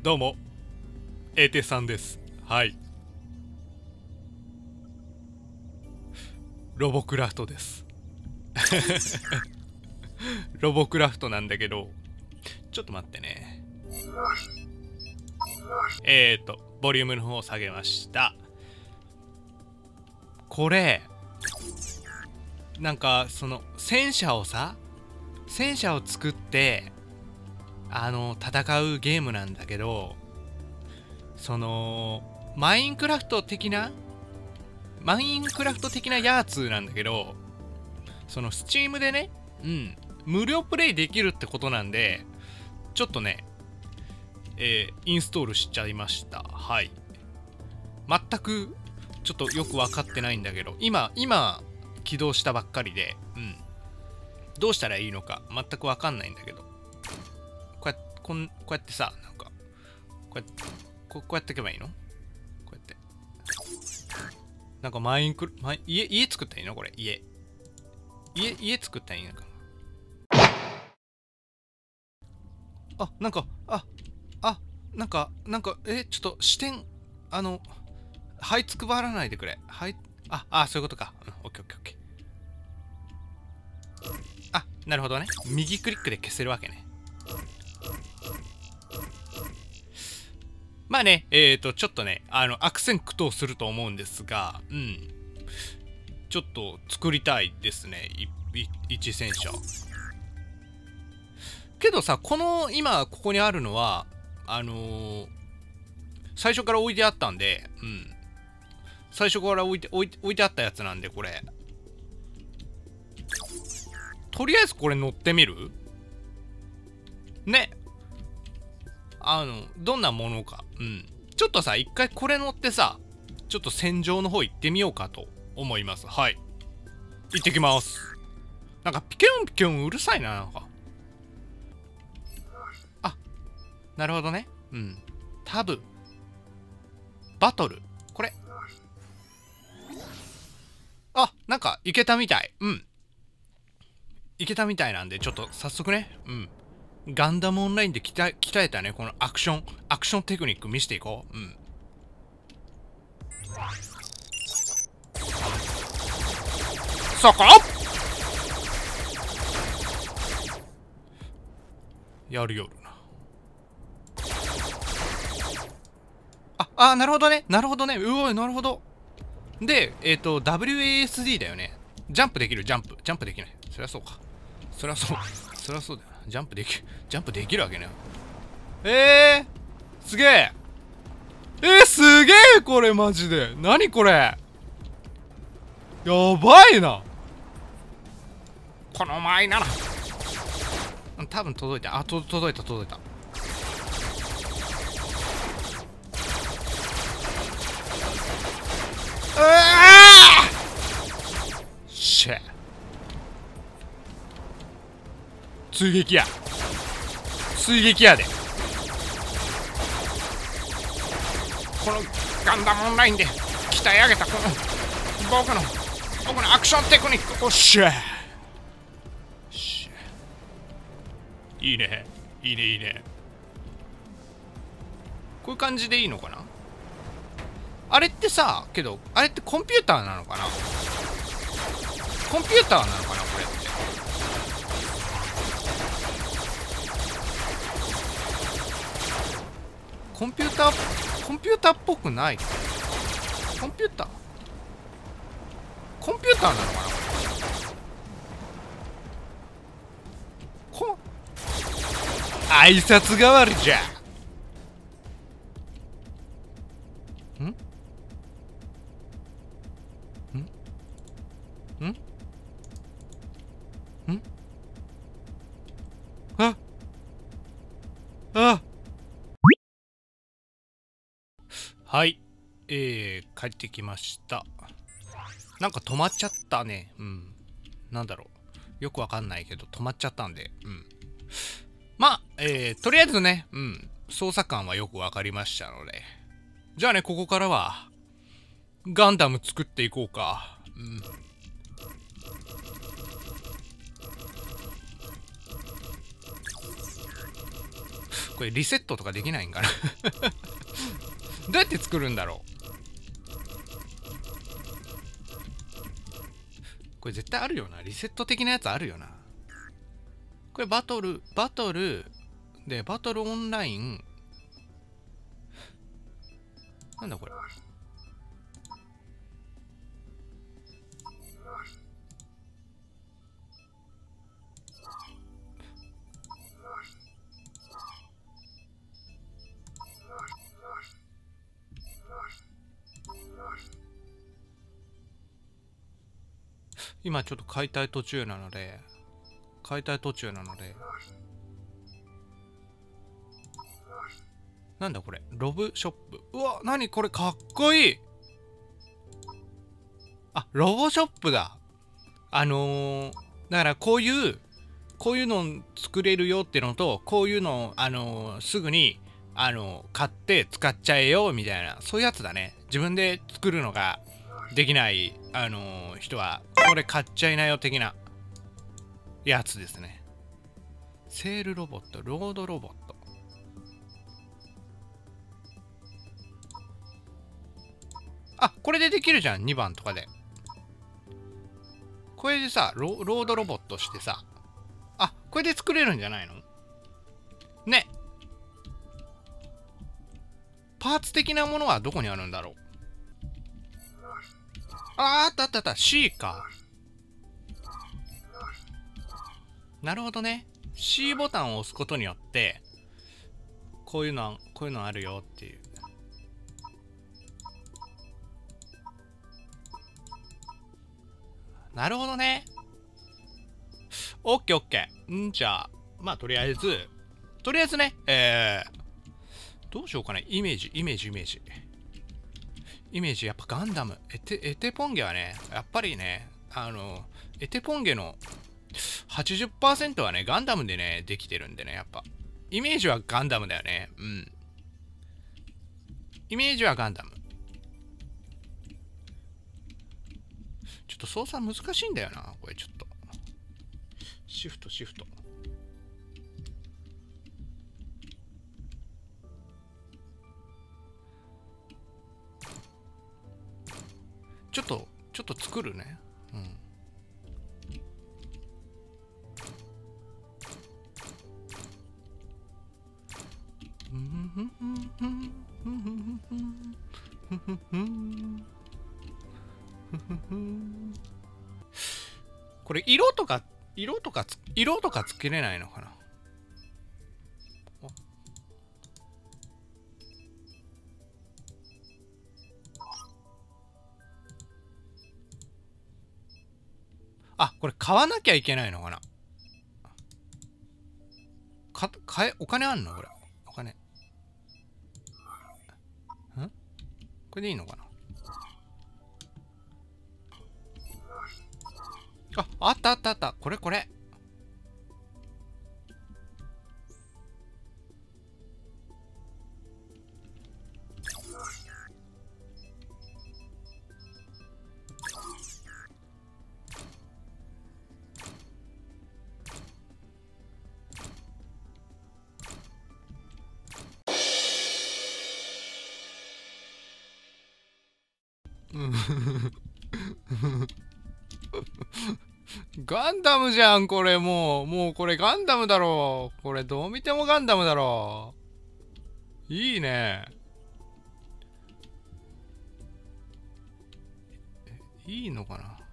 どうも、エーテさんです。はい。ロボクラフトです。ロボクラフトなんだけど、ちょっと待ってね。ボリュームの方を下げました。これ、なんか、戦車を作って、戦うゲームなんだけど、マインクラフト的なやつなんだけど、スチームでね、無料プレイできるってことなんで、ちょっとね、インストールしちゃいました。はい。全く、ちょっとよく分かってないんだけど、今、起動したばっかりで、どうしたらいいのか、全く分かんないんだけど、こうやってさ、なんか、こうやっていけばいいの？こうやって。なんか家作ったらいいのこれ、家作ったらいいのか。ちょっと視点、はいつくばらないでくれ。はい、そういうことか。オッケーオッケーオッケー。なるほどね。右クリックで消せるわけね。まあね、ちょっとね、悪戦苦闘すると思うんですが、ちょっと作りたいですね。一戦車。けどさ、今ここにあるのは、最初から置いてあったんで、最初から置いてあったやつなんで、これ。とりあえずこれ乗ってみる？ね。どんなものか。ちょっとさ、一回これ乗ってさ、ちょっと戦場の方行ってみようかと思います。はい。行ってきます。なんかピキュンピキュンうるさいな、なんか。なるほどね。タブ。バトル。これ。なんか、いけたみたい。いけたみたいなんで、ちょっと早速ね。ガンダムオンラインで鍛えたね、このアクションテクニック見せていこう。そこやるよるな。なるほどね。なるほどね。うおい、なるほど。で、WASD だよね。ジャンプできる、ジャンプできない。そりゃそうか。そりゃそうだよな。ジャンプできるわけね。すげえ。すげえこれマジで。何これ。やばいな。この前なら。多分届いた。届いた。シェ。追撃やで。このガンダムオンラインで鍛え上げたこの僕のアクションテクニック。おっしゃ。いいね。こういう感じでいいのかな。あれってさ、けどあれってコンピューターなのかな。これってコンピューターっぽくない。コンピューターなのかな。挨拶代わりじゃ。はい。帰ってきました。なんか止まっちゃったね。なんだろう。よくわかんないけど、止まっちゃったんで。まあ、とりあえずね、操作感はよくわかりましたので。じゃあね、ここからは、ガンダム作っていこうか。 これリセットとかできないんかなどうやって作るんだろう。これ絶対あるよな。リセット的なやつあるよな。これバトルで、バトルオンライン。なんだこれ。今ちょっと解体途中なので、なんだこれ、ロブショップ。うわ、なにこれかっこいい。あ、ロボショップだ。だからこういうの作れるよっていうのと、こういうの、すぐに、買って使っちゃえよ、みたいな、そういうやつだね。自分で作るのができない、人は、これ買っちゃいなよ、的なやつですね。セールロボット、ロードロボット。あ、これでできるじゃん、2番とかで。これでさ、ロードロボットしてさ、あ、これで作れるんじゃないのね。パーツ的なものはどこにあるんだろう。あったあった。C か。なるほどね。C ボタンを押すことによって、こういうのあるよっていう。なるほどね。オッケー。じゃあ、まあとりあえずね、どうしようかね。イメージ、やっぱガンダム。エテポンゲはね、やっぱりね、エテポンゲの80% はね、ガンダムでね、できてるんでね、やっぱ。イメージはガンダムだよね。うん。イメージはガンダム。ちょっと操作難しいんだよな、これちょっと。シフト。ちょっと作るね。うん。これ色とかつけれないのかな。あ、これ買わなきゃいけないのかな。お金あんのこれ。お金。これでいいのかな。あった。これ。ガンダムじゃん、これもうこれガンダムだろう。これどう見てもガンダムだろう。いいね。いいのかな。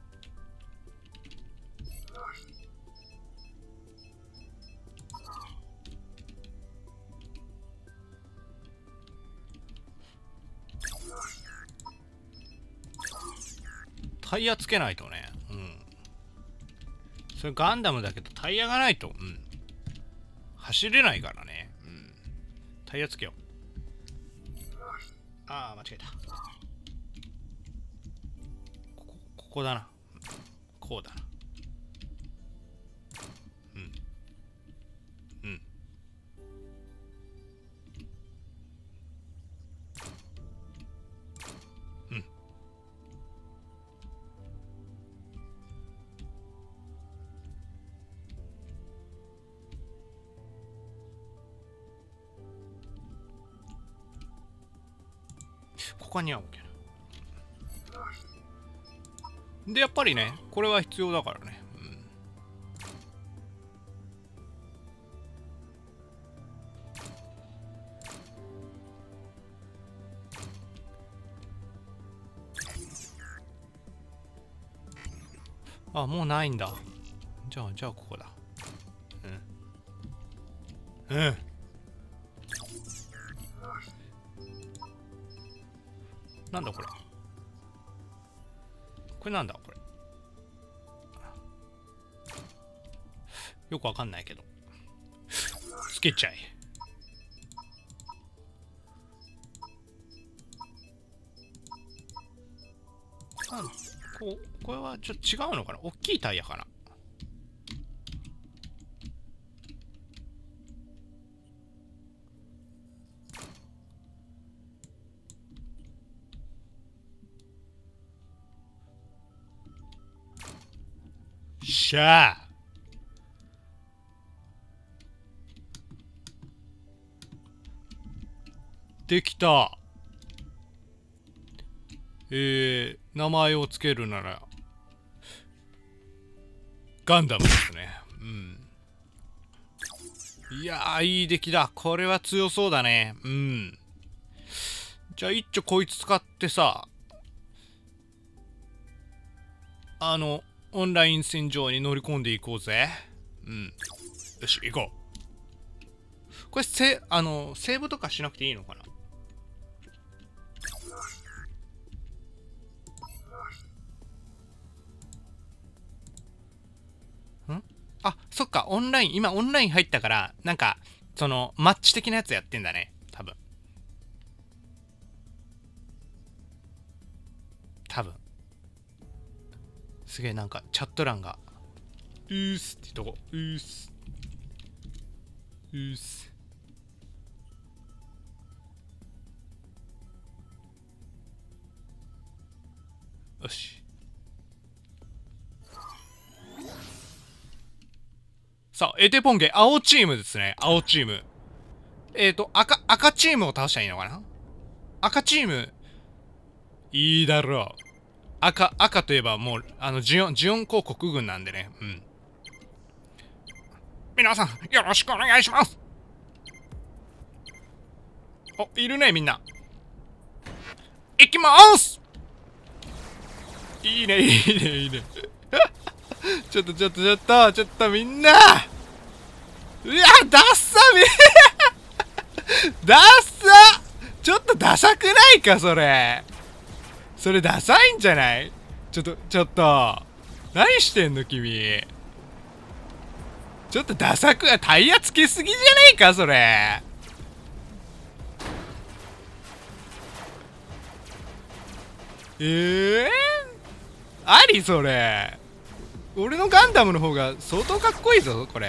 タイヤつけないとね。うん。それガンダムだけどタイヤがないと、うん。走れないからね。うん。タイヤつけよう。ああ、間違えた。ここだな。こうだな。うん。 こに合うけど。で、やっぱりね、これは必要だからね。あ、もうないんだ。じゃあここだ。なんだこれ。これなんだこれ。よくわかんないけど。つけちゃえ。これはちょっと違うのかな。大きいタイヤかな。しゃあ。できた。名前をつけるならガンダムですね。いやー、いい出来だ。これは強そうだね。じゃあ一丁こいつ使ってさ、オンライン戦場に乗り込んでいこうぜ。よし、行こう。これセーブとかしなくていいのかな。あ、そっか、今オンライン入ったから、なんか、マッチ的なやつやってんだね。多分。すげえなんか、チャット欄が、うーすってとこ、うーす。よし。さあ、エテポンゲ、青チームですね。青チーム。赤チームを倒したらいいのかな。赤チーム、いいだろう。赤といえばもう、ジオン公国軍なんでね。皆さん、よろしくお願いします。お、いるね、みんな。行きまーす。いいね。ちょっとみんな。うわ、ダッサめダッサ。ちょっとダサくないか、それダサいんじゃない。ちょっと何してんの君。ちょっとダサく、タイヤつけすぎじゃねえか、それ。ありそれ。俺のガンダムの方が相当かっこいいぞ、これ。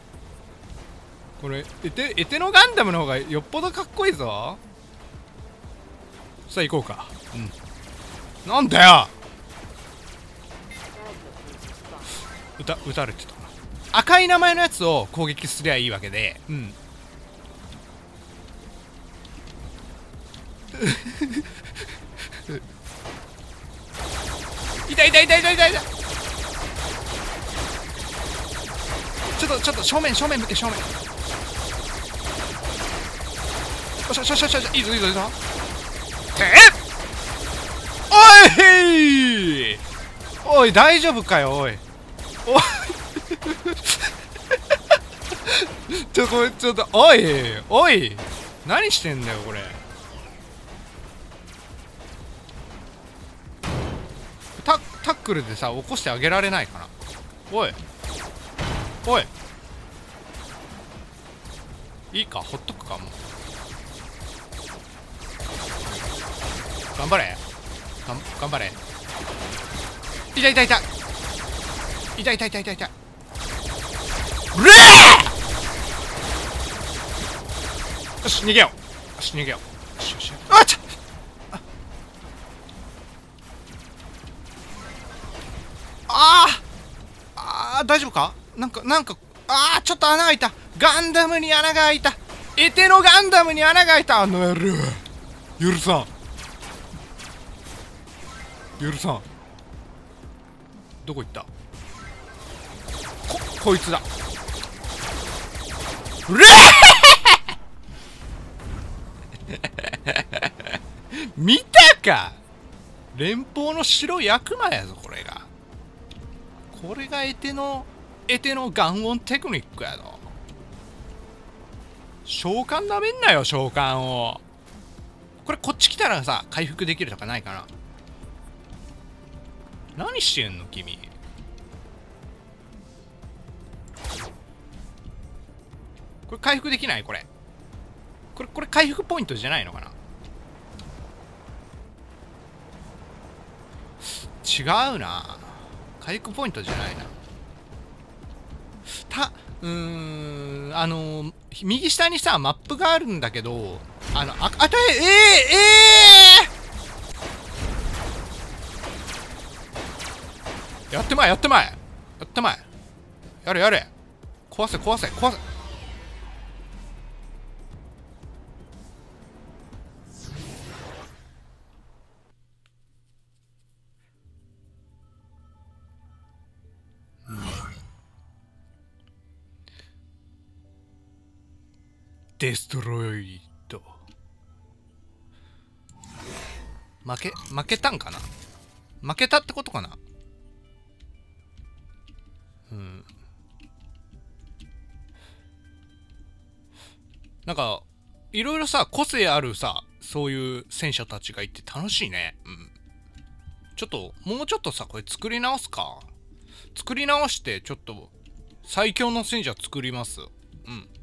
エテのガンダムの方がよっぽどかっこいいぞ。さあ行こうか。なんだよ。撃たれてたな。赤い名前のやつを攻撃すりゃいいわけで。痛い。ちょっと正面向け、正面。よし、いいぞ。おい大丈夫かよ、おいちょっとおい何してんだよこれ。タックルでさ起こしてあげられないかな。おいいいか、ほっとくか。もう頑張れ。痛い。うれー。よし逃げよう。あちょあ大丈夫か。なんかちょっと穴開いた。ガンダムに穴が開いた。エテのガンダムに穴が開いた。野郎許さん。 許さん。どこ行った？こいつだ。うれ見たか？連邦の白い悪魔やぞ、これが。これがエテのガンオンテクニックやぞ。召喚なめんなよ、召喚を。これこっち来たらさ、回復できるとかないかな。何してんの君。これ回復できない？これ回復ポイントじゃないのかな。違うな。回復ポイントじゃないな。右下にさマップがあるんだけど、やってまえやれ壊せデストロイド。負けたんかな。負けたってことかな。なんかいろいろさ個性あるさそういう戦車たちがいて楽しいね。ちょっともうちょっとさこれ作り直すか。作り直してちょっと最強の戦車作ります。